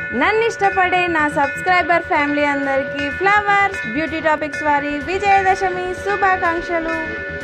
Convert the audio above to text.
నన్ను ఇష్టపడే నా సబ్స్క్రైబర్ ఫ్యామిలీ అందరికీ ఫ్లవర్స్ బ్యూటీ టాపిక్స్ వారి విజయదశమి శుభాకాంక్షలు.